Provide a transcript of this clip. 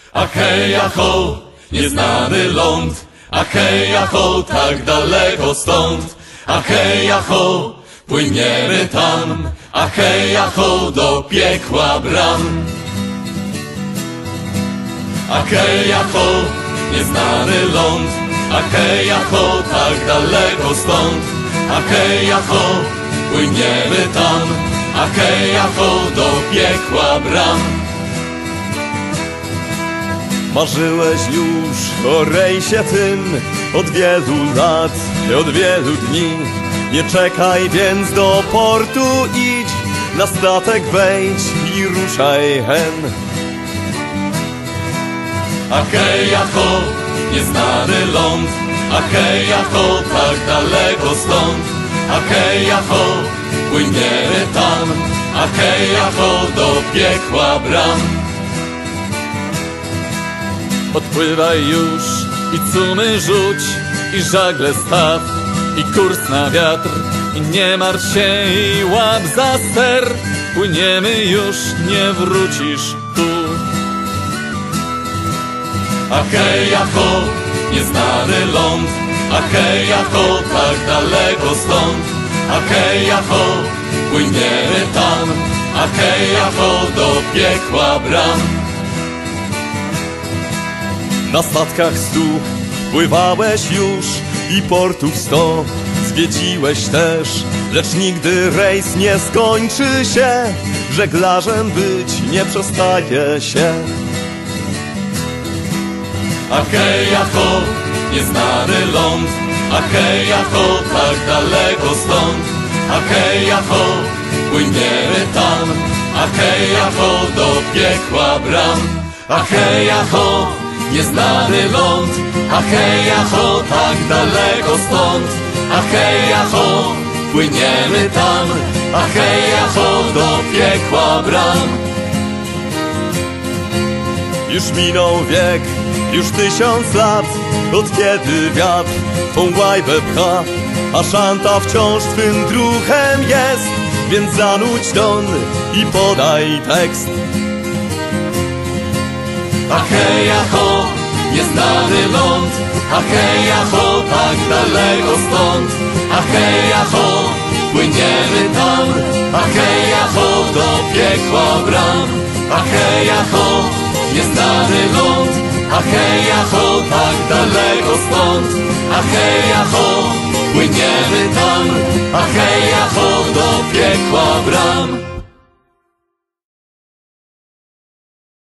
A heja ho, nieznany ląd, a heja ho, tak daleko stąd. A heja ho, płyniemy tam, a heja ho, do piekła bram. A heja ho, nieznany ląd, a heja ho, tak daleko stąd. A heja ho, płyniemy tam, a heja ho, do piekła bram. Marzyłeś już o rejsie tym od wielu lat, od wielu dni. Nie czekaj więc do portu, idź, na statek wejdź i ruszaj hen. A heja ho, nieznany ląd, a heja ho, tak daleko stąd. A heja ho, płyniemy tam, a heja ho, do piekła bram. Odpływaj już i cumy rzuć, i żagle staw, i kurs na wiatr. I nie martw się i łap za ster, płyniemy już, nie wrócisz tu. A heja ho, nieznany ląd, a heja ho, tak daleko stąd. A heja ho, płyniemy tam, a heja ho, do piekła bram. Na statkach 100 pływałeś już i portów 100 zwiedziłeś też, lecz nigdy rejs nie skończy się, żeglarzem być nie przestaje się. A heja ho, nieznany ląd, a heja ho, tak daleko stąd. A heja ho, płyniemy tam, a heja ho, do piekła bram. A heja ho, nieznany ląd, a heja ho, tak daleko stąd. A heja ho, płyniemy tam, a heja ho, do piekła bram. Już minął wiek, już 1000 lat, od kiedy wiatr tą łajbę pcha, a szanta wciąż twym druhem jest, więc zanudź ton i podaj tekst. A heja ho, nieznany ląd, a heja ho, tak daleko stąd. A heja ho, płyniemy tam, a heja ho, do piekła bram. A heja ho, nieznany ląd, a heja ho, tak daleko stąd. A heja ho, płyniemy tam, a heja ho, do piekła bram.